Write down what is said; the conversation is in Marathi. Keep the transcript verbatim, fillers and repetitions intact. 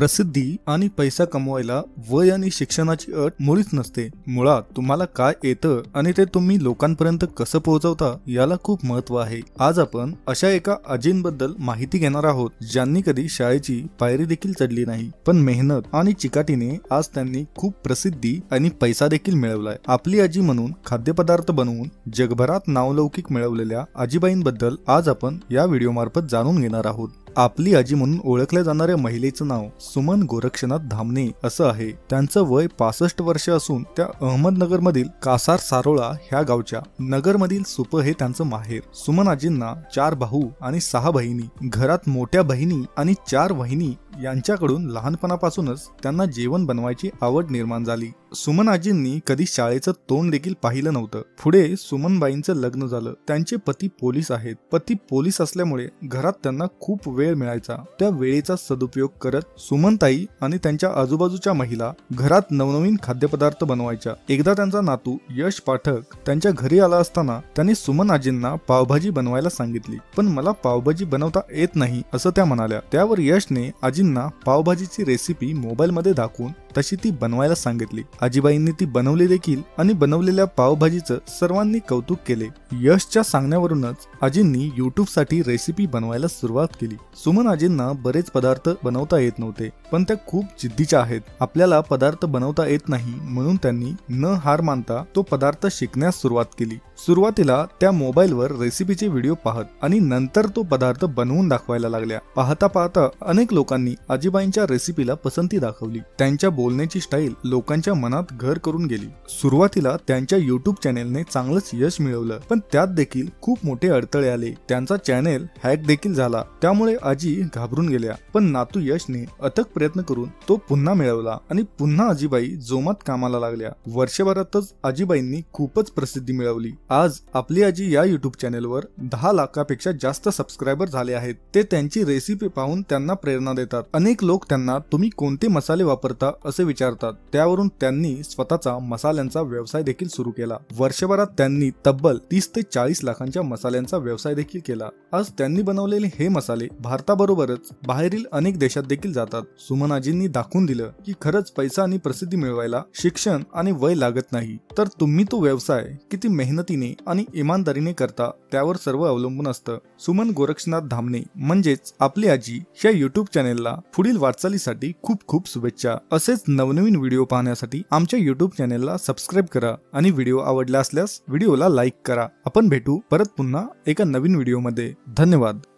प्रसिद्धी आणि पैसा कमवायला वय आणि शिक्षणाची अट मुळीच नसते। मुळात तुम्हाला काय येतं आणि ते तुम्ही लोकांपर्यंत कसं पोहोचवता याला खूप महत्त्व आहे। आज आपण अशा एका अजिंबद्दल माहिती घेणार आहोत ज्यांनी कधी शाळेची पायरी देखील चढली नाही, पण मेहनत आणि चिकाटीने आज त्यांनी खूप प्रसिद्धी आणि पैसा देखील मिळवलाय। आपली आजी म्हणून खाद्यपदार्थ बनवून जगभरात नावलौकिक मिळवलेल्या आजीबाईंबद्दल आज आपण या व्हिडिओ मार्फत जाणून घेणार आहोत। आपली आजी म्हणून ओळखल्या जाणाऱ्या महिलेचं नाव सुमन गोरक्षनाथ धामणे असं आहे। त्यांचं वय पासष्ट वर्ष असून त्या अहमदनगर मधील कासार सारोळा ह्या गावच्या नगरमधील सुप हे त्यांचं माहेर। सुमन आजींना चार भाऊ आणि सहा बहिणी। घरात मोठ्या बहिणी आणि चार वहिनी यांच्याकडून लहानपणापासूनच त्यांना जेवण बनवायची आवड निर्माण झाली। सुमन आजींनी कधी शाळेचं तोंड देखील पाहिलं नव्हतं। पुढे सुमनबाईंचं लग्न झालं। त्यांचे पती पोलीस आहेत। पती पोलीस असल्यामुळे घरात त्यांना खूप वेळ मिळायचा। त्या वेळेचा सदुपयोग करत सुमनताई आणि त्यांच्या आजूबाजूच्या महिला घरात नवनवीन खाद्यपदार्थ बनवायच्या। एकदा त्यांचा नातू यश पाठक त्यांच्या घरी आला असताना त्यांनी सुमन आजींना पावभाजी बनवायला सांगितली, पण मला पावभाजी बनवता येत नाही असं त्या म्हणाल्या। त्यावर यशने आजींना पावभाजीची रेसिपी मोबाईल मध्ये दाखवून तशी ती बनवायला सांगितली। आजीबाईंनी ती बनवली देखील आणि बनवलेल्या पावभाजीचं सर्वांनी कौतुक केले। यशच्या सांगण्यावरूनच आजींनी युट्यूब साठी रेसिपी बनवायला सुरुवात केली। सुमन आजींना बरेच पदार्थ बनवता येत नव्हते, पण त्या खूप जिद्दीच्या आहेत। आपल्याला पदार्थ बनवता येत नाही म्हणून त्यांनी न हार मानता तो पदार्थ शिकण्यास सुरुवात केली। सुरुवातीला त्या मोबाईलवर रेसिपीचे व्हिडिओ पाहत आणि नंतर तो पदार्थ बनवून दाखवायला लागल्या। पाहता पाहता अनेक लोकांनी आजीबाईंच्या रेसिपीला पसंती दाखवली। त्यांच्या बोलण्याची स्टाईल लोकांच्या मनात घर करून गेली। सुरुवातीला त्यांच्या युट्यूब चॅनेलने चांगलंच यश मिळवलं, पण त्यात देखील खूप मोठे अडथळे आले। त्यांचा चॅनेल हॅक देखील झाला, त्यामुळे आजी घाबरून गेल्या। पण नातू यशने अथक प्रयत्न करून तो पुन्हा मिळवला आणि पुन्हा आजीबाई जोमात कामाला लागल्या। वर्षभरातच आजीबाईंनी खूपच प्रसिद्धी मिळवली। आज आपली आजी या युट्यूब चॅनेलवर दहा लाखापेक्षा जास्त सबस्क्रायबर झाले आहेत। ते त्यांची रेसिपी पाहून त्यांना प्रेरणा देतात। अनेक लोक त्यांना तुम्ही कोणते मसाले वापरता असे विचारतात। त्यावरून त्यांनी स्वतःचा मसाल्यांचा व्यवसाय देखील सुरू केला। वर्षभरात त्यांनी तब्बल तीस ते चाळीस लाखांच्या मसाल्यांचा व्यवसाय देखील केला। आज त्यांनी बनवलेले हे मसाले भारताबरोबरच बाहेरील अनेक देशात देखील जातात। सुमन आजींनी दाखवून दिलं की खरंच पैसा आणि प्रसिद्धी मिळवायला शिक्षण आणि वय लागत नाही, तर तुम्ही तो व्यवसाय किती मेहनतीने आणि इमानदारीने करता त्यावर सर्व अवलंबून असतं। सुमन गोरक्षनाथ धामणे म्हणजेच आपली आजी या युट्यूब चॅनेलला पुढील वाटचालीसाठी खूप खूप शुभेच्छा। असेच नवनवीन व्हिडिओ पाहण्यासाठी आमच्या युट्यूब चॅनेलला सबस्क्राईब करा आणि व्हिडिओ आवडला असल्यास व्हिडिओला लाईक करा। आपण भेटू परत पुन्हा एका नवीन व्हिडिओमध्ये। धन्यवाद।